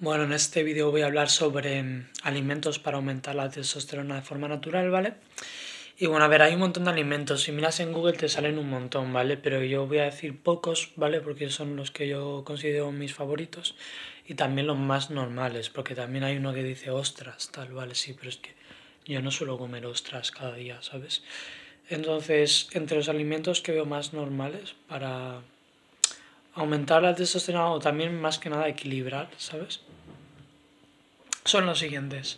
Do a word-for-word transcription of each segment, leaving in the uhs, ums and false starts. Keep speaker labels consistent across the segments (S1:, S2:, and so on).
S1: Bueno, en este vídeo voy a hablar sobre mm, alimentos para aumentar la testosterona de forma natural, ¿vale? Y bueno, a ver, hay un montón de alimentos. Si miras en Google te salen un montón, ¿vale? Pero yo voy a decir pocos, ¿vale? Porque son los que yo considero mis favoritos y también los más normales, porque también hay uno que dice ostras, tal, ¿vale? Sí, pero es que yo no suelo comer ostras cada día, ¿sabes? Entonces, entre los alimentos que veo más normales para aumentar la testosterona o también más que nada equilibrar, ¿sabes? Son los siguientes.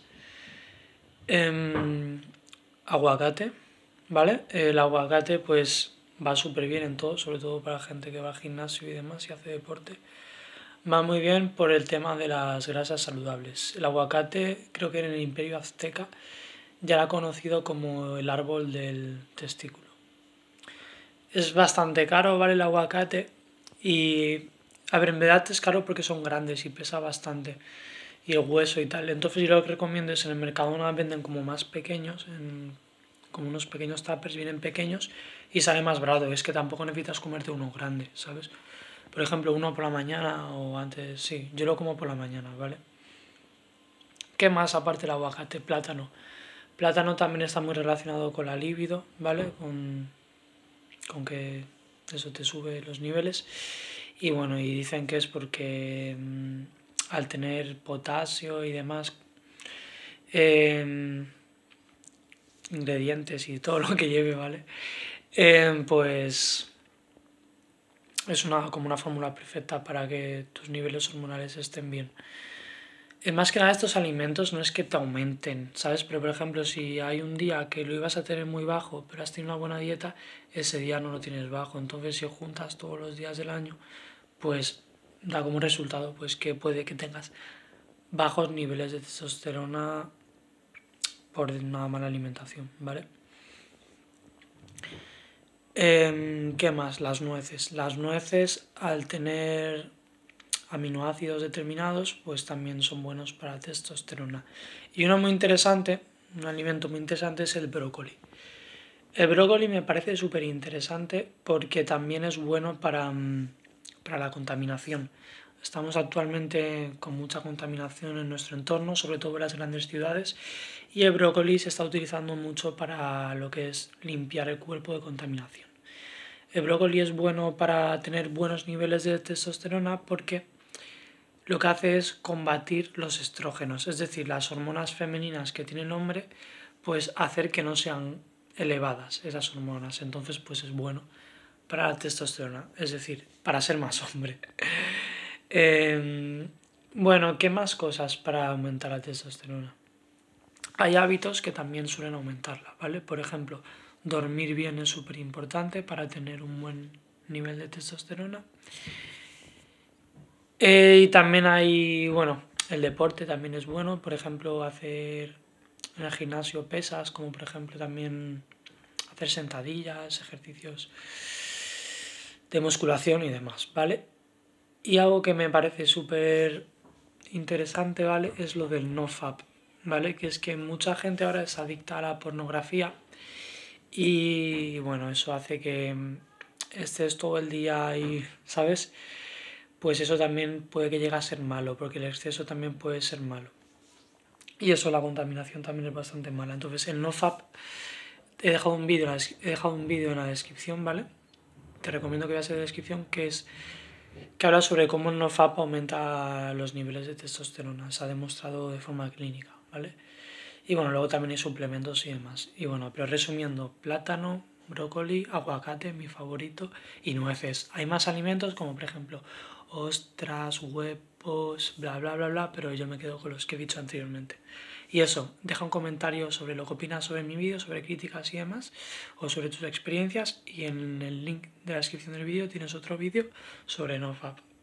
S1: Eh, aguacate, ¿vale? El aguacate pues va súper bien en todo, sobre todo para gente que va al gimnasio y demás y hace deporte. Va muy bien por el tema de las grasas saludables. El aguacate creo que en el Imperio Azteca ya era conocido como el árbol del testículo. Es bastante caro, ¿vale? El aguacate y... A ver, en verdad es caro porque son grandes y pesa bastante y el hueso y tal. Entonces yo lo que recomiendo es en el Mercadona venden como más pequeños, en, como unos pequeños tuppers, vienen pequeños y sale más barato. Es que tampoco necesitas comerte uno grande, ¿sabes? Por ejemplo, uno por la mañana o antes, sí, yo lo como por la mañana, ¿vale? ¿Qué más aparte del aguacate? Plátano. Plátano también está muy relacionado con la libido, ¿vale? Con, con que eso te sube los niveles. Y bueno, y dicen que es porque mmm, al tener potasio y demás eh, ingredientes y todo lo que lleve, ¿vale? Eh, pues es una, como una fórmula perfecta para que tus niveles hormonales estén bien. Eh, más que nada estos alimentos no es que te aumenten, ¿sabes? Pero por ejemplo, si hay un día que lo ibas a tener muy bajo, pero has tenido una buena dieta, ese día no lo tienes bajo. Entonces si juntas todos los días del año, pues da como resultado pues que puede que tengas bajos niveles de testosterona por una mala alimentación, ¿vale? Eh, ¿Qué más? Las nueces. Las nueces, al tener aminoácidos determinados, pues también son buenos para la testosterona. Y uno muy interesante, un alimento muy interesante es el brócoli. El brócoli me parece súper interesante porque también es bueno para, para la contaminación. Estamos actualmente con mucha contaminación en nuestro entorno, sobre todo en las grandes ciudades, y el brócoli se está utilizando mucho para lo que es limpiar el cuerpo de contaminación. El brócoli es bueno para tener buenos niveles de testosterona porque lo que hace es combatir los estrógenos, es decir, las hormonas femeninas que tiene el hombre, pues hacer que no sean elevadas esas hormonas. Entonces, pues es bueno para la testosterona, es decir, para ser más hombre. Eh, bueno, ¿qué más cosas para aumentar la testosterona? Hay hábitos que también suelen aumentarla, ¿vale? Por ejemplo, dormir bien es súper importante para tener un buen nivel de testosterona. Eh, y también hay, bueno, el deporte también es bueno, por ejemplo, hacer en el gimnasio pesas, como por ejemplo también hacer sentadillas, ejercicios de musculación y demás, ¿vale? Y algo que me parece súper interesante, ¿vale? Es lo del nofap, ¿vale? Que es que mucha gente ahora es adicta a la pornografía y bueno, eso hace que estés todo el día ahí, ¿sabes? Pues eso también puede que llegue a ser malo, porque el exceso también puede ser malo. Y eso, la contaminación también es bastante mala. Entonces, el nofap, he dejado un vídeo he dejado un vídeo en la descripción, ¿vale? Te recomiendo que veas en la descripción, que es que habla sobre cómo el nofap aumenta los niveles de testosterona. Se ha demostrado de forma clínica, ¿vale? Y bueno, luego también hay suplementos y demás. Y bueno, pero resumiendo, plátano, brócoli, aguacate, mi favorito, y nueces. Hay más alimentos como por ejemplo ostras, huevos, bla bla bla bla, pero yo me quedo con los que he dicho anteriormente. Y eso, deja un comentario sobre lo que opinas sobre mi vídeo, sobre críticas y demás, o sobre tus experiencias, y en el link de la descripción del vídeo tienes otro vídeo sobre nofap.